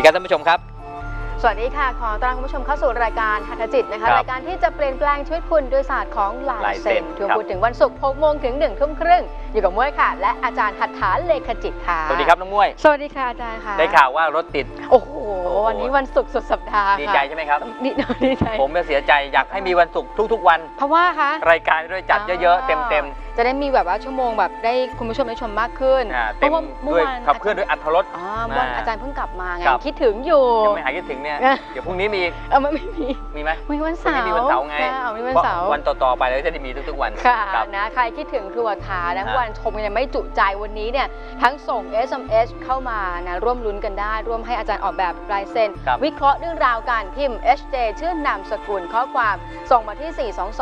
ครับท่านผู้ชมครับสวัสดีค่ะขอต้อนรับคุณผู้ชมเข้าสู่รายการหัตถจิตนะคะรายการที่จะเปลี่ยนแปลงชีวิตคุณด้วยศาสตร์ของลายเซ็นที่พูดถึงวันศุกร์6 โมงถึง1 ทุ่มครึ่งอยู่กับม้วยค่ะและอาจารย์หัตถาเลขจิตค่ะสวัสดีครับน้องม้วยสวัสดีค่ะอาจารย์ค่ะได้ข่าวว่ารถติดโอ้โหวันนี้วันศุกร์สุดสัปดาห์ดีใจใช่ไหมครับดีใจผมเสียใจอยากให้มีวันศุกร์ทุกๆวันเพราะว่าคะรายการด้วยจัดเยอะๆเต็มจะได้มีแบบว่าชั่วโมงแบบได้คุณผู้ชมได้ชมมากขึ้นเพราะว่าด้วยขับเคลื่อนด้วยอรรถรสวันอาจารย์เพิ่งกลับมาไงคิดถึงอยู่ยังไม่หายคิดถึงเนี่ยเดี๋ยวพรุ่งนี้มีอีกมีไหมมีวันเสาร์มีวันเสาร์ไงมีวันเสาร์วันต่อไปแล้วจะได้มีทุกๆวันค่ะนะใครคิดถึงครัวทานะวันชมยังไม่จุใจวันนี้เนี่ยทั้งส่ง SMS เข้ามานะร่วมลุ้นกันได้ร่วมให้อาจารย์ออกแบบลายเซ็นวิเคราะห์เรื่องราวการพิมพ์ HJ ชื่อนามสกุลข้อความส่งมาที่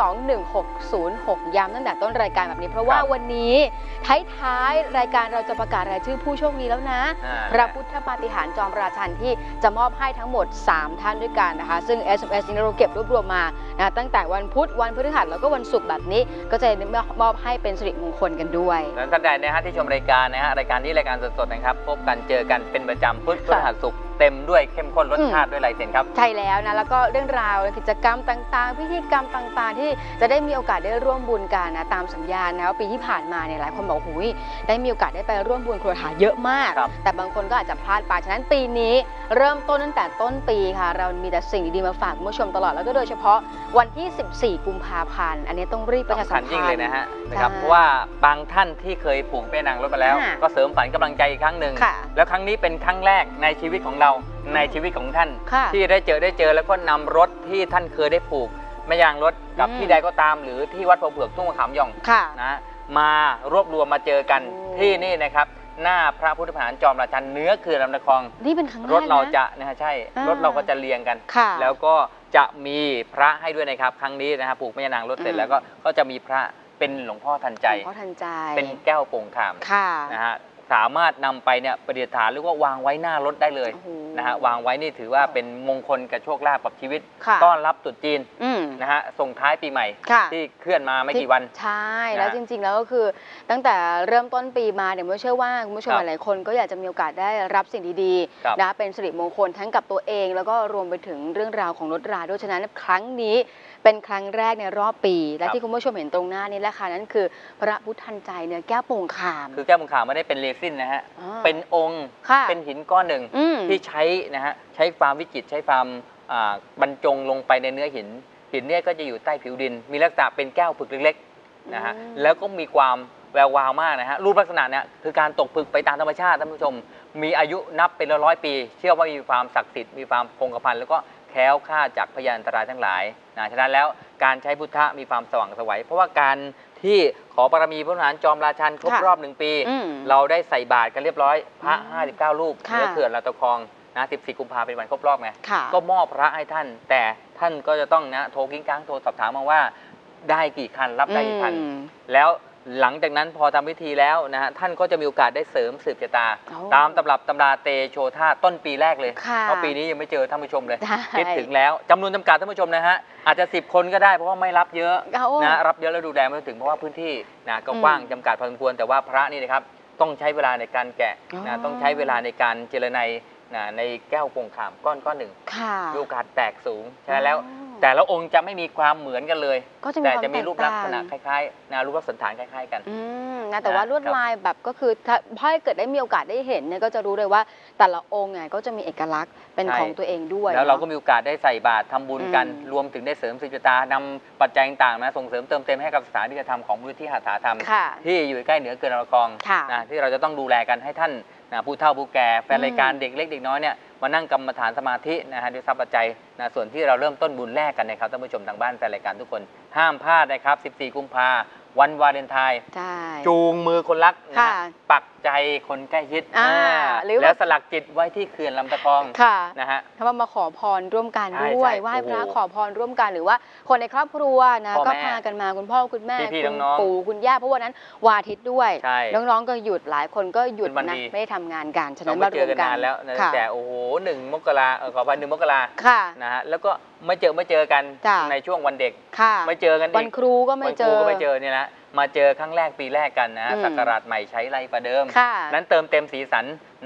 4221606 ย้ำตั้งแต่ต้นรายการแบบนี้เพราะว่าวันนี้ท้ายรายการเราจะประกาศรายชื่อผู้โชคดีแล้วนะพระพุทธปาฏิหาริย์จอมราชันที่จะมอบให้ทั้งหมด3ท่านด้วยกันนะคะซึ่ง SMS นี้เราเก็บรวบรวมมานะตั้งแต่วันพุธวันพฤหัสแล้วก็วันศุกร์แบบนี้ก็จะมอบให้เป็นสิริมงคลกันด้วยแล้วท่านใดนะฮะที่ชมรายการนะฮะรายการนี้รายการสดๆนะครับพบกันเจอกันเป็นประจำพุธพฤหัสศุกร์เต็มด้วยเข้มข้นรสชาติด้วยลายเซ็นครับใช่แล้วนะแล้วก็เรื่องราวกิจกรรมต่างๆพิธีกรรมต่างๆที่จะได้มีโอกาสได้ร่วมบุญกันนะตามสัญญาณนะว่าปีที่ผ่านมาเนี่ยหลายคนบอกหูยได้มีโอกาสได้ไปร่วมบุญครัวทาเยอะมากแต่บางคนก็อาจจะพลาดไปฉะนั้นปีนี้เริ่มต้นตั้งแต่ต้นปีค่ะเรามีแต่สิ่งดีๆมาฝากคุณผู้ชมตลอดแล้วก็โดยเฉพาะวันที่14 กุมภาพันธ์อันนี้ต้องรีบประชาสัมพันธ์ยิ่งเลยนะฮะนะครับเพราะว่าบางท่านที่เคยผูกแม่นางรถมาแล้วก็เสริมฝันกำลังใจอีกครั้งหนึ่งแล้วครั้งนี้เป็นครั้งแรกในชีวิตของเราในชีวิตของท่านที่ได้เจอแล้วก็นำรถที่ท่านเคยได้ผูกแม่ยางรถกับที่ใดก็ตามหรือที่วัดโพเผือกทุ่งมะขามหย่องนะมารวบรวมมาเจอกันที่นี่นะครับหน้าพระพุทธผานจอมราชันเนื้อคือลำตะคองนี่เป็นครั้งแรกรถเราจะนะฮะใช่รถเราก็จะเรียงกันแล้วก็จะมีพระให้ด้วยนะครับครั้งนี้นะครับผูกแม่ยางรถเสร็จแล้วก็จะมีพระเป็นหลวงพ่อทันใจเป็นแก้วโป่งขามนะฮะสามารถนำไปเนี่ยประดิษฐานหรือว่าวางไว้หน้ารถได้เลยนะฮะวางไว้นี่ถือว่าเป็นมงคลกับโชคลาภกับชีวิตต้อนรับตรุษจีนนะฮะส่งท้ายปีใหม่ที่เคลื่อนมาไม่กี่วันใช่แล้วจริงๆแล้วก็คือตั้งแต่เริ่มต้นปีมาเนี่ยเชื่อว่าคุณผู้ชมหลายคนก็อยากจะมีโอกาสได้รับสิ่งดีๆนะเป็นสิริมงคลทั้งกับตัวเองแล้วก็รวมไปถึงเรื่องราวของรถราด้วยฉะนั้นครั้งนี้เป็นครั้งแรกในรอบปีและที่คุณผู้ชมเห็นตรงหน้านี้แหละค่ะนั่นคือพระพุทธทันใจเนี่ยแก้วโป่งขามคือแก้วโป่งขามไม่ได้เป็นเรซินนะฮะเป็นองค์เป็นหินก้อนหนึ่งที่ใช้นะฮะใช้ความวิจิตรใช้ความบรรจงลงไปในเนื้อหินเนี่ยก็จะอยู่ใต้ผิวดินมีลักษณะเป็นแก้วผึกเล็กๆนะฮะแล้วก็มีความแวววาวมากนะฮะรูปลักษณะเนี่ยคือการตกผึกไปตามธรรมชาติท่านผู้ชมมีอายุนับเป็นร้อยปีเชื่อว่ามีความศักดิ์สิทธิ์มีความคงกระพันแล้วก็แคล้วคลาดจากพยานอันตรายทั้งหลายนะฉะนั้นแล้วการใช้พุทธะมีความสว่างไสวเพราะว่าการที่ขอบารมีพระมหาจอมราชันครบรอบ1 ปีเราได้ใส่บาตรกันเรียบร้อยพระ59 รูปเนื้อเขื่อนลำตะคองนะ14 กุมภาพันธ์เป็นวันครบรอบไงก็มอบพระให้ท่านแต่ท่านก็จะต้องนะโทรกิ้งก้างโทรสอบถามมาว่าได้กี่คันรับได้กี่คันแล้วหลังจากนั้นพอทำพิธีแล้วนะฮะท่านก็จะมีโอกาสได้เสริมสืบชะตาตามตำรับตำราเตโชธาต้นปีแรกเลยเพราะปีนี้ยังไม่เจอท่านผู้ชมเลยคิดถึงแล้วจำนวนจำกัดท่านผู้ชมนะฮะอาจจะ10 คนก็ได้เพราะว่าไม่รับเยอะนะรับเยอะแล้วดูแลไม่ถึงเพราะว่าพื้นที่นะก็กว้างจำกัดพอสมควรแต่ว่าพระนี่นะครับต้องใช้เวลาในการแกะนะต้องใช้เวลาในการเจรไนในแก้วโป่งขามก้อนหนึ่งมีโอกาสแตกสูงใช่แล้วแต่ละองค์จะไม่มีความเหมือนกันเลยแต่จะมีรูปลักษณะคล้ายๆนะรูปลักษณะสันฐานคล้ายๆกันนะแต่ว่าลวดลายแบบก็คือถ้าเกิดได้มีโอกาสได้เห็นเนี่ยก็จะรู้เลยว่าแต่ละองค์ไงก็จะมีเอกลักษณ์เป็นของตัวเองด้วยแล้วเราก็มีโอกาสได้ใส่บาตรทำบุญกันรวมถึงได้เสริมศิลปตานำปัจจัยต่างๆนะส่งเสริมเติมเต็มให้กับสถานที่กระทำของมูลนิธิหัตถธรรมที่อยู่ใกล้เหนือเขื่อนลำตะคองนะที่เราจะต้องดูแลกันให้ท่านผู้เฒ่าผู้แก่แฟนรายการเด็กเล็กเด็กน้อยเนี่ยมานั่งกรรมฐานสมาธินะฮะด้วยทรัพย์ปัจจัยนะส่วนที่เราเริ่มต้นบุญแรกกันนะครับท่านผู้ชมทางบ้านแฟนรายการทุกคนห้ามพลาดนะครับ14 กุมภาพันธ์วันวาเลนไทน์จูงมือคนรักนะปักใจคนใกล้ชิดแล้วสลักจิตไว้ที่เขื่อนลำตะคองนะฮะถ้ามาขอพรร่วมกันด้วยไหว้พระขอพรร่วมกันหรือว่าคนในครอบครัวนะก็พากันมาคุณพ่อคุณแม่คุณปู่คุณย่าเพราะวันนั้นวันอาทิตย์ด้วยน้องๆก็หยุดหลายคนก็หยุดนะไม่ได้ทำงานกันฉะนั้นมารวมกันแล้วแต่โอ้โห1 มกราขออภัย1 มกรานะฮะแล้วก็ไม่เจอกันในช่วงวันเด็กไม่เจอกันวันครูก็ไม่เจอเนี่ยนะมาเจอครั้งแรกปีแรกกันนะศักราชใหม่ใช้ไรประเดิมนั้นเติมเต็มสีสันนะ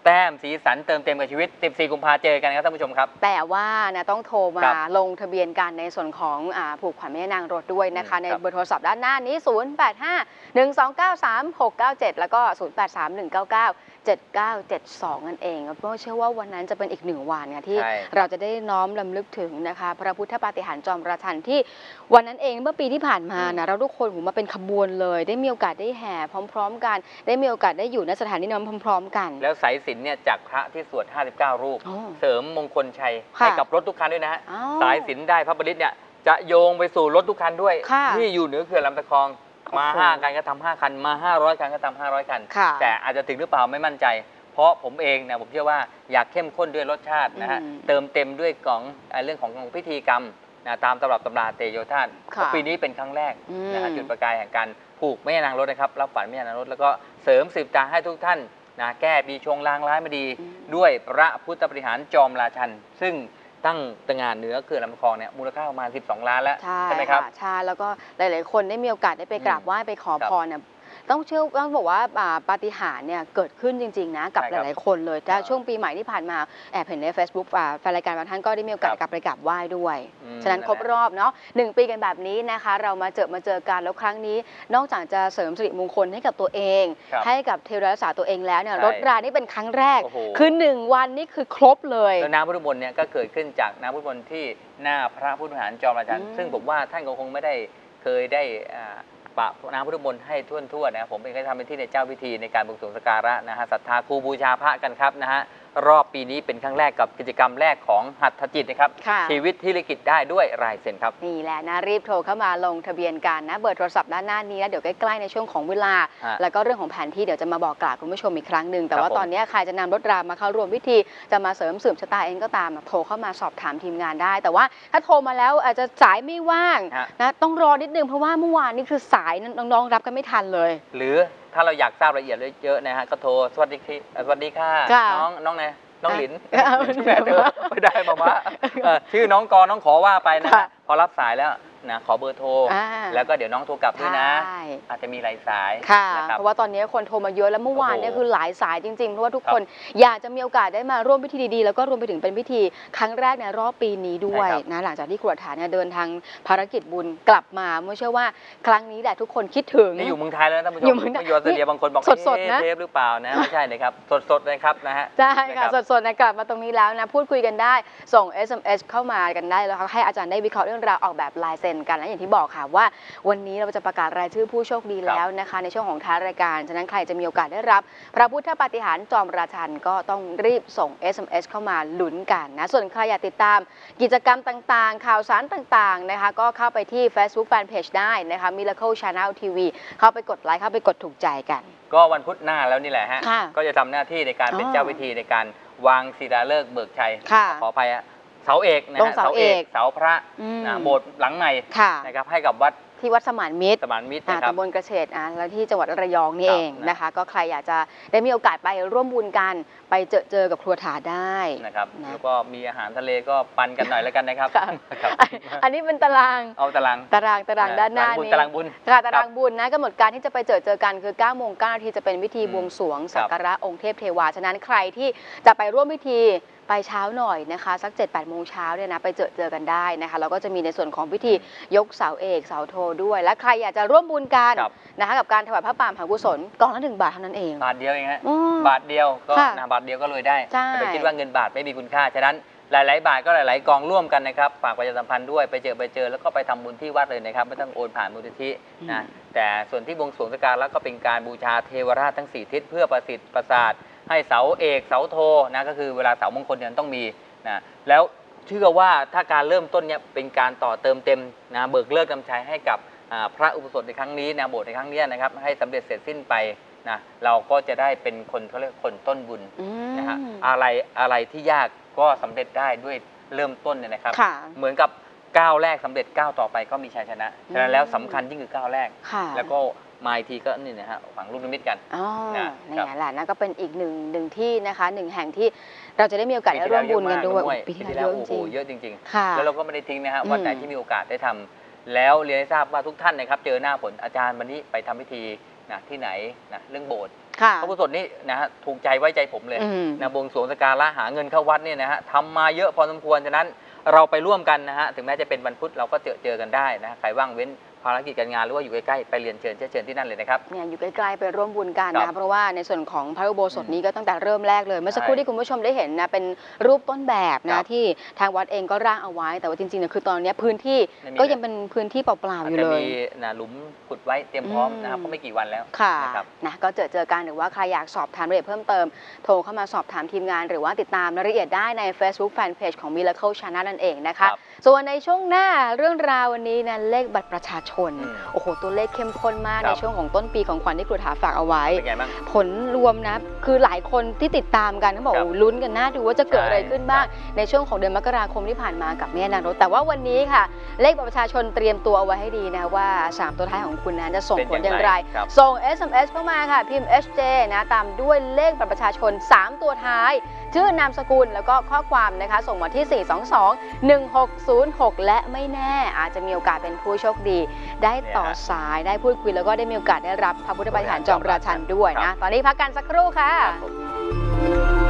แต้มสีสันเติมเต็มกับชีวิต14 กุมภาพันธ์เจอกันครับท่านผู้ชมครับแต่ว่านะต้องโทรมาลงทะเบียนกันในส่วนของผูกขวัญแม่นางรถด้วยนะคะในเบอร์โทรศัพท์ด้านหน้านี้ 0851293697 แล้วก็ 0831997972 นั่นเองเพราะเชื่อว่าวันนั้นจะเป็นอีก1 วันที่เราจะได้น้อมรำลึกถึงนะคะพระพุทธปาฏิหาริย์จอมราชันที่วันนั้นเองเมื่อปีที่ผ่านมานะเราทุกคนมาเป็นขบวนเลยได้มีโอกาสได้แห่พร้อมๆกันได้มีโอกาสได้อยู่ในสถานที่นั้นพร้อมๆกันแล้วสายสิญจน์เนี่ยจากพระที่สวด59 รูปเสริมมงคลชัยให้กับรถทุกคันด้วยนะฮะสายสิญจน์ได้พระบริตเนี่ยจะโยงไปสู่รถทุกคันด้วยที่อยู่เหนือเขื่อนลำตะคองมา5 คันก็ทำ5 คันมา500 คันก็ทำ500 คันแต่อาจจะถึงหรือเปล่าไม่มั่นใจเพราะผมเองเนี่ยผมเชื่อว่าอยากเข้มข้นด้วยรสชาตินะฮะเติมเต็มด้วยของเรื่องของพิธีกรรมนะตามตำรับตำราเตโยธาตุปีนี้เป็นครั้งแรกนะฮะจุดประกายแห่งการผูกแม่นางรถนะครับรับฝันแม่นางรถแล้วก็เสริมสืบตาให้ทุกท่านนะแก้ปีชงลางร้ายไม่ดีด้วยพระพุทธปาฏิหาริย์จอมราชันซึ่งตั้งตระหง่านเหนือเขื่อนลำคลองเนี่ยมูลค่าประมาณ12 ล้านแล้วใช่ไหมครับใช่แล้วก็หลายๆคนได้มีโอกาสได้ไปกราบไหว้ไปขอพรเนี่ยต้องบอกว่าปาฏิหาริย์เนี่ยเกิดขึ้นจริงๆนะกับหลายๆคนเลยแต่ช่วงปีใหม่ที่ผ่านมาแอบเห็นใน Facebook แฟนรายการบางท่านก็ได้มีโอกาสกลับไปกราบไหว้ด้วยฉะนั้นครบรอบเนาะ1 ปีกันแบบนี้นะคะเรามาเจอกันแล้วครั้งนี้นอกจากจะเสริมสิริมงคลให้กับตัวเองให้กับเทวรักษาตัวเองแล้วเนี่ยรถรานี่เป็นครั้งแรกคือ1 วันนี่คือครบเลยแล้วน้ำพุทธมนต์เนี่ยก็เกิดขึ้นจากน้ำพุทธมนต์ที่หน้าพระพุทธวิหารจอมราชันซึ่งผมว่าท่านก็คงไม่ได้เคยได้ปะน้ำพุทธมนต์ให้ทั่วๆนะผมเองก็ทำเป็นที่ในเจ้าพิธีในการบวงสรวงสักการะนะฮะศรัทธาครูบูชาพระกันครับนะฮะรอบปีนี้เป็นครั้งแรกกับกิจกรรมแรกของหัตถจิตนะครับชีวิตที่ลิขิตได้ด้วยลายเซ็นครับนี่แหละนะรีบโทรเข้ามาลงทะเบียนกันนะเบอร์โทรศัพท์ด้านหน้านี้แล้วเดี๋ยวใกล้ๆในช่วงของเวลาแล้วก็เรื่องของแผนที่เดี๋ยวจะมาบอกกล่าวคุณผู้ชมอีกครั้งหนึ่งแต่ว่าตอนนี้ใครจะนำรถรามาเข้าร่วมพิธีจะมาเสริมสืบชะตาเองก็ตามโทรเข้ามาสอบถามทีมงานได้แต่ว่าถ้าโทรมาแล้วอาจจะสายไม่ว่างนะต้องรอนิดนึงเพราะว่าเมื่อวานนี่คือสายน้องๆรับกันไม่ทันเลยหรือถ้าเราอยากทราบรายละเอียดเยอะนะฮะก็โทรสวัสดีค่ะน้องไงน้องหลินไม่ได้มาชื่อน้องกรน้องขอว่าไปนะพอรับสายแล้วนะขอเบอร์โทรแล้วก็เดี๋ยวน้องโทรกลับด้วยนะอาจจะมีหลายสายเพราะว่าตอนนี้คนโทรมาเยอะแล้วเมื่อวานเนี่ยคือหลายสายจริงๆเพราะว่าทุกคนอยากจะมีโอกาสได้มาร่วมพิธีดีๆแล้วก็รวมไปถึงเป็นพิธีครั้งแรกในรอบปีนี้ด้วยนะหลังจากที่ครูฐานเนี่ยเดินทางภารกิจบุญกลับมาเมื่อเชื่อว่าครั้งนี้แหละทุกคนคิดถึงนี่อยู่เมืองไทยแล้วท่านผู้ชมไม่ยอมเสียบางคนบอกสดๆนะเทปหรือเปล่านะไม่ใช่นะครับสดๆนะครับนะฮะใช่ค่ะสดๆนะกลับมาตรงนี้แล้วนะพูดคุยกันได้ส่ง SMS เข้ามากันได้แล้วให้อาจารย์ได้วิเคราะห์เรื่องราวออกแบบลายเซ็นกันและอย่างที่บอกค่ะว่าวันนี้เราจะประกาศรายชื่อผู้โชคดีแล้วนะคะในช่วงของท้ายรายการฉะนั้นใครจะมีโอกาสได้รับพระพุทธปาฏิหาริย์จอมราชันก็ต้องรีบส่ง SMS เข้ามาลุ้นกันนะส่วนใครอยากติดตามกิจกรรมต่างๆข่าวสารต่างๆนะคะก็เข้าไปที่ Facebook Fanpage ได้นะคะ Miracle Channel TV เข้าไปกดไลค์เข้าไปกดถูกใจกันก็วันพุธหน้าแล้วนี่แหละฮะก็จะทำหน้าที่ในการเป็นเจ้าพิธีในการวางศิลาฤกษ์เบิกชัยขออภัยเสาเอกนะฮะเสาเอกเสาพระโบสถ์หลังใหม่นะครับให้กับวัดที่วัดสมานมิตรตำบลกระเฉดแล้วที่จังหวัดระยองนี่เองนะคะก็ใครอยากจะได้มีโอกาสไปร่วมบุญกันไปเจอกับครัวถาได้นะครับแล้วก็มีอาหารทะเลก็ปันกันหน่อยแล้วกันนะครับอันนี้เป็นตารางตารางด้านหน้านี้ตารางบุญตารางบุญนะกำหนดการที่จะไปเจอกันคือ9 โมง 9 นาทีจะเป็นพิธีบวงสรวงสักการะองค์เทพเทวาฉะนั้นใครที่จะไปร่วมพิธีไปเช้าหน่อยนะคะสัก 7-8 โมงเช้าเนี่ยนะไปเจอกันได้นะคะแล้วก็จะมีในส่วนของพิธียกเสาเอกเสาโทด้วยและใครอยากจะร่วมบุญกันนะคะกับการถวายพระป่ามหากุศลกองละ1 บาทเท่านั้นเองบาทเดียวเองฮะบาทเดียวก็บาทเดียวก็เลยได้ไปคิดว่าเงินบาทไม่มีคุณค่าฉะนั้นหลายๆบาทก็หลายๆกองร่วมกันนะครับฝากประชาสัมพันธ์ด้วยไปเจอแล้วก็ไปทำบุญที่วัดเลยนะครับไม่ต้องโอนผ่านมูลนิธินะแต่ส่วนที่บวงสรวงสักการะก็เป็นการบูชาเทวราชทั้ง4ทิศเพื่อประสิทธิ์ประสาทให้เสาเอกเสาโทนะก็คือเวลาเสามงคลเนี่ยต้องมีนะแล้วเชื่อว่าถ้าการเริ่มต้นเนี่ยเป็นการต่อเติมเต็มนะเบิกเลิกนำชัยให้กับพระอุปสมบทในครั้งนี้นะโบสถ์ในครั้งนี้นะครับให้สำเร็จเสร็จสิ้นไปนะเราก็จะได้เป็นคนเขาเรียกคนต้นบุญนะฮะอะไรที่ยากก็สำเร็จได้ด้วยเริ่มต้นเนี่ยนะครับเหมือนกับก้าวแรกสำเร็จก้าวต่อไปก็มีชัยชนะฉะนั้นแล้วสำคัญยิ่งคือก้าวแรกแล้วก็มาอีกทีก็นี่นะฮะฝังลูกนิมิตกันนี่แหละนั่นก็เป็นอีกหนึ่งที่นะคะ1 แห่งที่เราจะได้มีโอกาสได้ร่วมบุญกันด้วยปีที่แล้วโอ้โหเยอะจริงๆแล้วเราก็ไม่ได้ทิ้งนะฮะวันไหนที่มีโอกาสได้ทำแล้วเรียนให้ทราบว่าทุกท่านนะครับเจอหน้าผลอาจารย์วันนี้ไปทำพิธีนะที่ไหนนะเรื่องโบสถ์พระอุโบสถนี่นะฮะถูกใจไว้ใจผมเลยนะบวงสรวงสักการะหาเงินเข้าวัดเนี่ยนะฮะทำมาเยอะพอสมควรฉะนั้นเราไปร่วมกันนะฮะถึงแม้จะเป็นวันพุธเราก็เจอกันได้นะใครว่างเว้นภารกิจการงานหรือว่าอยู่ใกล้ๆไปเรียนเชิญที่นั่นเลยนะครับเนี่ยอยู่ใกล้ๆไปร่วมบุญกันนะเพราะว่าในส่วนของพระอุโบสถนี้ก็ตั้งแต่เริ่มแรกเลยเมื่อสักครู่ที่คุณผู้ชมได้เห็นนะเป็นรูปต้นแบบนะที่ทางวัดเองก็ร่างเอาไว้แต่ว่าจริงๆเนี่ยคือตอนนี้พื้นที่ก็ยังเป็นพื้นที่เปล่าๆอยู่เลยมีหลุมขุดไว้เตรียมพร้อมนะครับก็ไม่กี่วันแล้วค่ะนะก็เจอกันหรือว่าใครอยากสอบถามรายละเอียดเพิ่มเติมโทรเข้ามาสอบถามทีมงานหรือว่าติดตามรายละเอียดได้ใน Facebook Fanpage ของ Miracle Channel นั่นเองนะคะส่วนในช่วงหน้าเรื่องราววันนี้นะเลขบัตรประชาชนโอ้โหตัวเลขเข้มข้นมากในช่วงของต้นปีของขวัญที่ครูถาฝากเอาไว้ผลรวมนะคือหลายคนที่ติดตามกันเขาบอกลุ้นกันน่าดูว่าจะเกิดอะไรขึ้นบ้างในช่วงของเดือนมกราคมที่ผ่านมากับแม่นางรถแต่ว่าวันนี้ค่ะเลขบัตรประชาชนเตรียมตัวเอาไว้ให้ดีนะว่า3ตัวท้ายของคุณนั้นจะส่งผลอย่างไรส่ง SMS เข้ามาค่ะพิมพ์ HJ นะตามด้วยเลขบัตรประชาชน3ตัวท้ายชื่อนามสกุลแล้วก็ข้อความนะคะส่งมาที่ 422-1606 และไม่แน่อาจจะมีโอกาสเป็นผู้โชคดีได้ต่อสายได้พูดคุยแล้วก็ได้มีโอกาสได้รับพระพุทธปฏิหารจอมราชันด้วยนะตอนนี้พักกันสักครู่ค่ะ